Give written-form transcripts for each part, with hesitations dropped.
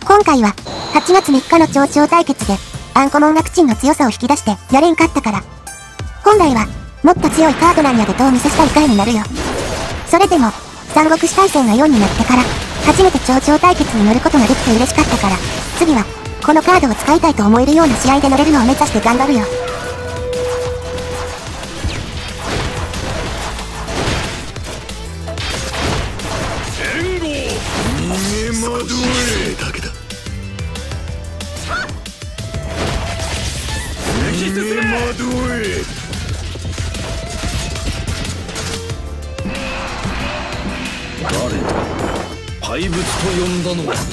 今回は、8月3日の町長対決で、アンコモン楽ちんの強さを引き出してやれんかったから。本来は、もっと強いカードなんやでと見せしたい回になるよ。それでも、三国志大戦が4になってから、初めて町長対決に乗ることができて嬉しかったから、次は、このカードを使いたいと思えるような試合で乗れるのを目指して頑張るよ。 援護逃げ惑えだけだ。逃げ惑え。誰だ怪物と呼んだのは。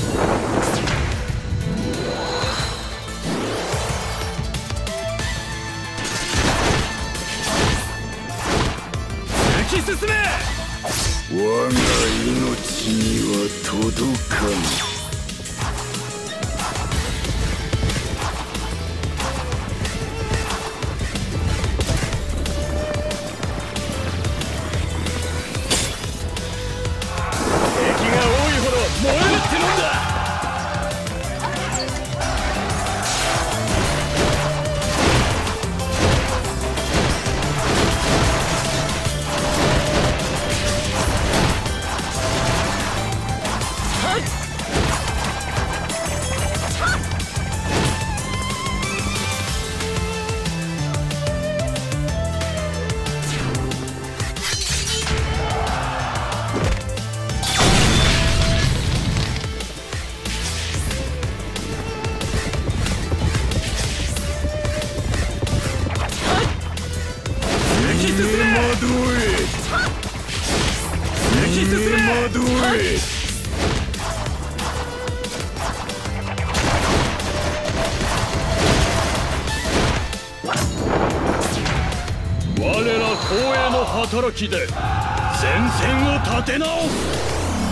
突き進め。我が命には届かぬ。燃えるってのんだ。我ら光栄の働きで戦線を立て直す。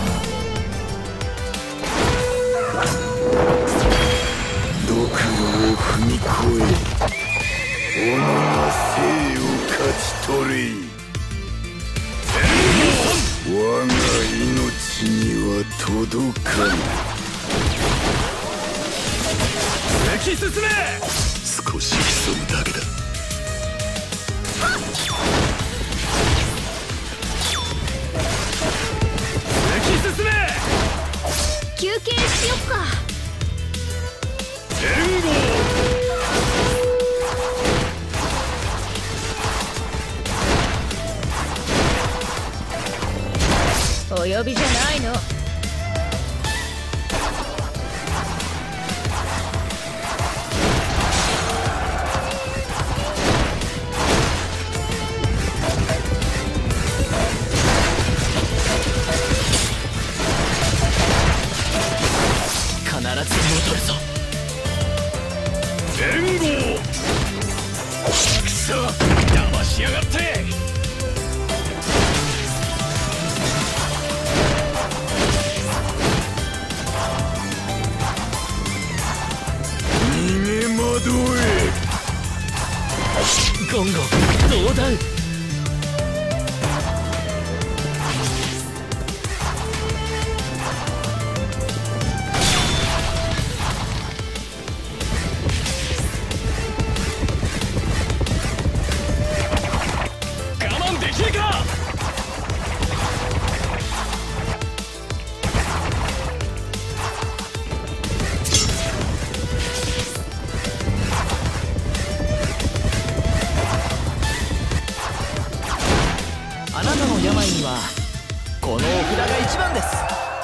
毒路を踏み越え、己が生を勝ち取れ。我が命には届かぬ。突き進め。少し潜むだけだ。突き進め。 休憩しよっか。 援護。 お呼びじゃないの。 必ず戻るぞ。援護。くそ、騙しやがって。ゴンゴどうだ。我慢できるか。あなたの病にはこのお札が一番です。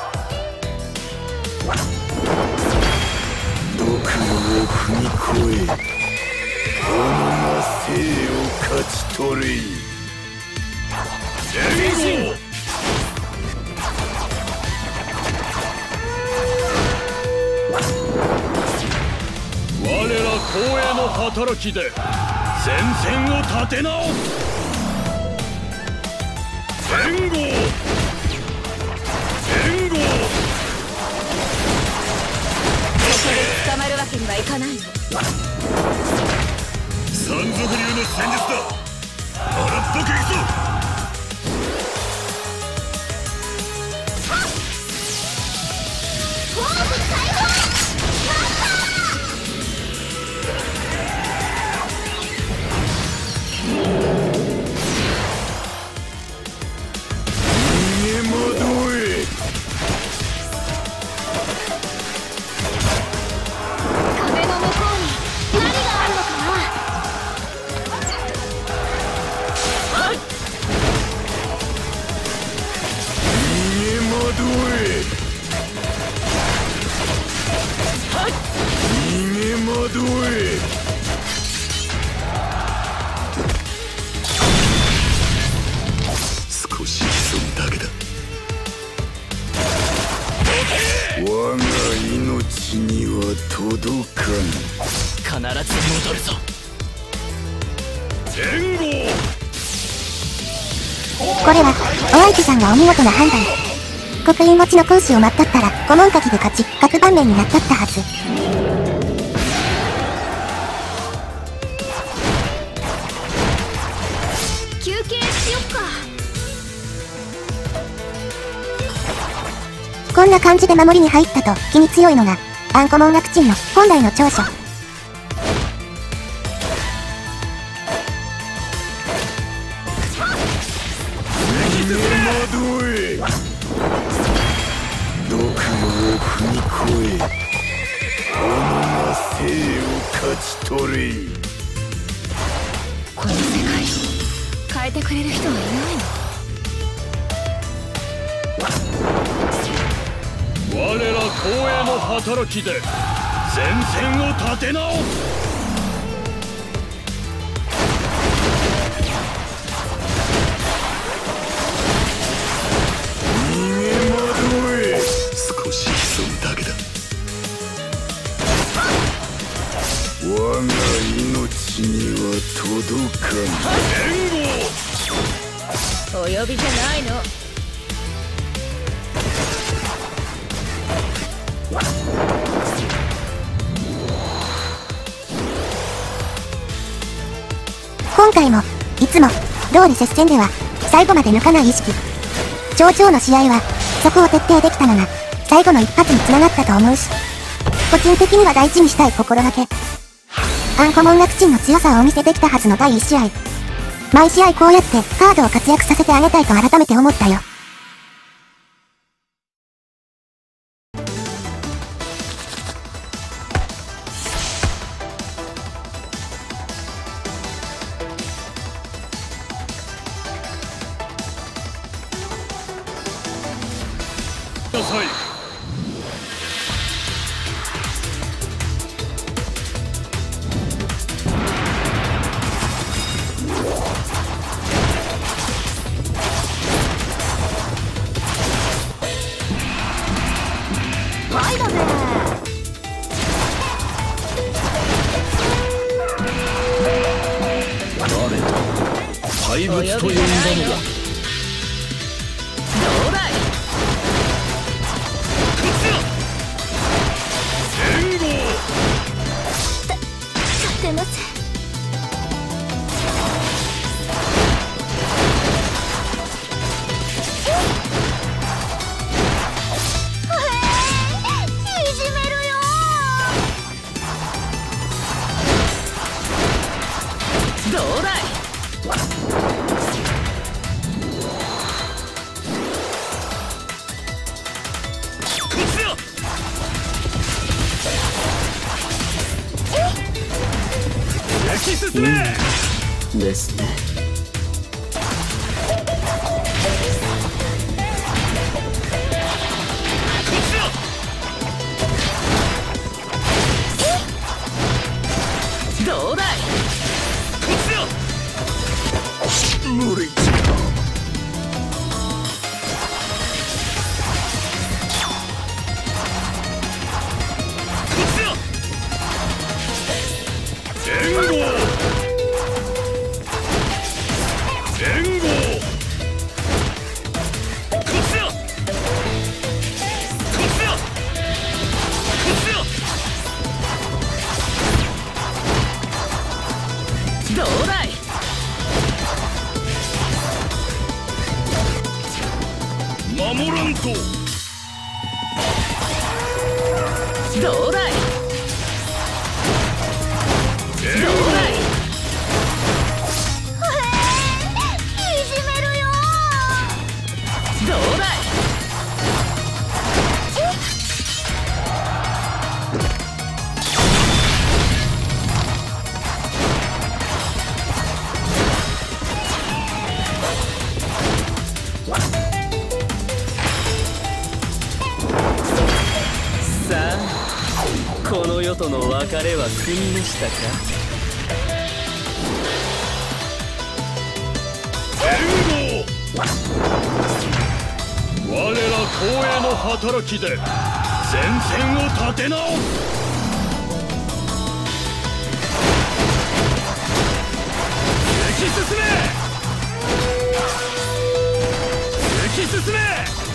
毒路を踏み越え、己が生を勝ち取れ。前進。我ら光栄の働きで戦線を立て直す。援護。援護。 捕まるわけにはいかないの。 山賊流の戦術だ。荒っぽくいくぞ。 フォーム解放。 窓へ。少し潜むだけだ。我が命には届かぬ。 必ず戻るぞ。 援護。 これはお相手さんがお見事な判断。刻印持ちの講師を待ったったら顧問書きで勝ち各盤面になったったはず。 休憩しよっか。 こんな感じで守りに入ったと気に強いのがアンコモン楽ちんの本来の長所。 窓へ。毒を踏み越え、己が生を勝ち取れ。 この世界変えてくれる人はいないの？ 我ら光栄の働きで前線を立て直す。 少し潜むだけだ。我が命には届かぬ。 お呼びじゃないの。 今回もいつも通り接戦では最後まで抜かない意識。頂上の試合はそこを徹底できたのが最後の一発に繋がったと思うし、個人的には大事にしたい心がけ。アンコモン楽ちんの強さをお見せできたはずの第1試合。毎試合こうやってカードを活躍させてあげたいと改めて思ったよ。 なさい。 はいだべ。 怪物と呼んだのはどうだい。立てません。いじめるよ。どうだい。 ですね。 どうだい。 無理。援護。援護。 どうだい。 守らんと。 どうだい。 援護。 いじめるよ。どうだい。 さあこの世との別れは済みましたか。 援護。我ら光栄の働きで戦線を立て直す。突き進め。突き進め。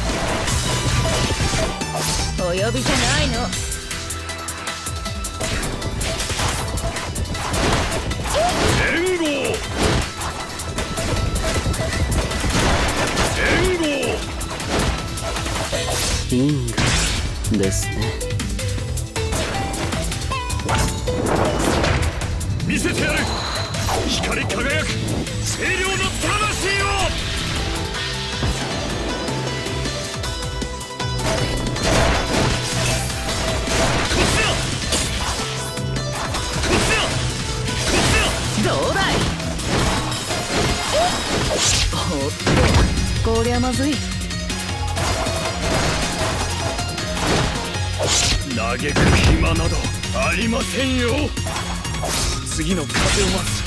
お呼びじゃないの。 援護。援護。 因果ですね。 見せてやる。光り輝く清涼の魂を。 どうだい。おっと、こりゃまずい。 嘆く暇などありませんよ。次の風を待つ。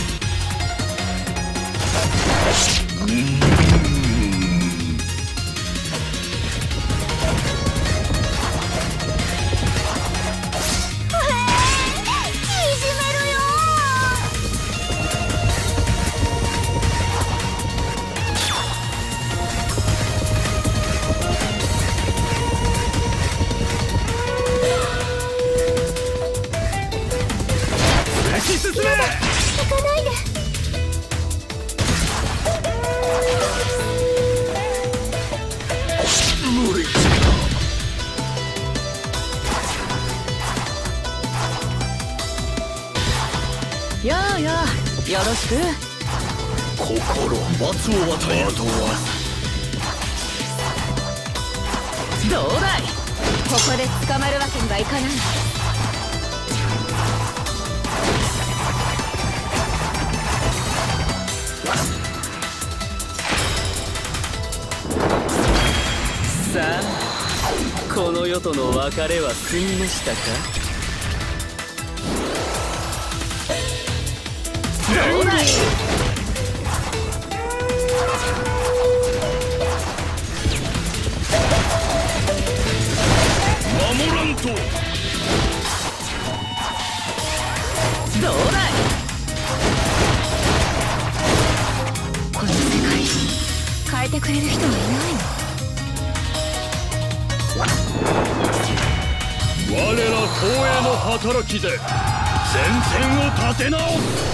進め。行かないで。無理。 やあやあ、よろしく。 心罰を与える。 どうだい。ここで捕まるわけにはいかない。 さあ、この世との別れは済みましたか。 どうだい。 守らんと。 どうだい。この世界変えてくれる人はいないの。 我ら光栄の働きで前線を立て直す。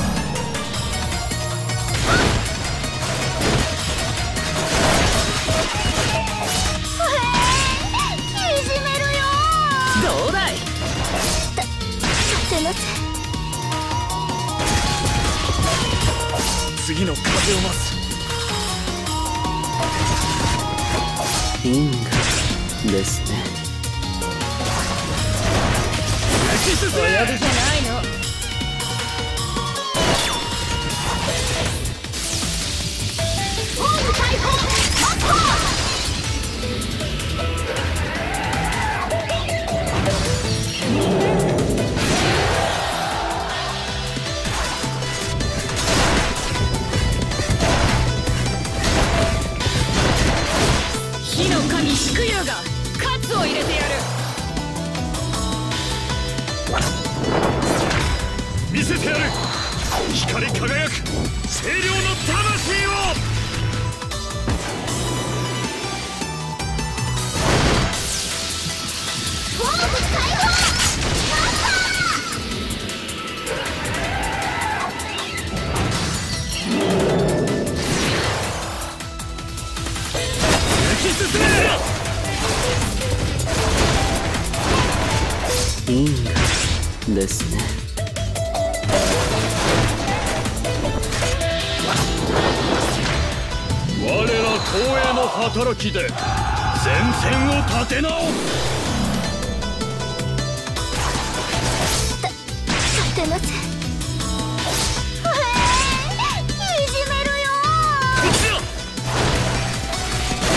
いじめるよ。どうだい。立てなさい。 次の風を待つ。 因果ですね。 お呼びじゃないの。ホーム解放。火の神祝友がカツを入れてやる。 見せてやる。光り輝く清涼の魂を。 ホーム解放。 突き進め。 因果ですね。 我ら光栄の働きで前線を立て直す。 立てなさい。いじめるよ。 こっちだ。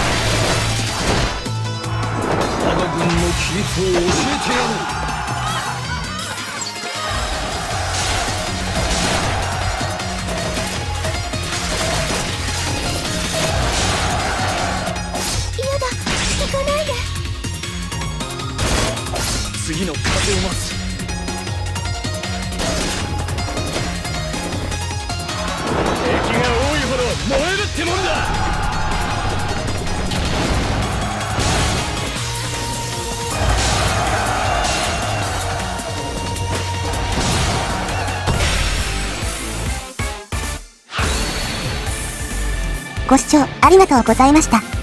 我が軍の規律を教えてやろう。 風を待つ。敵が多いほど燃えるってもんだ。 ご視聴ありがとうございました。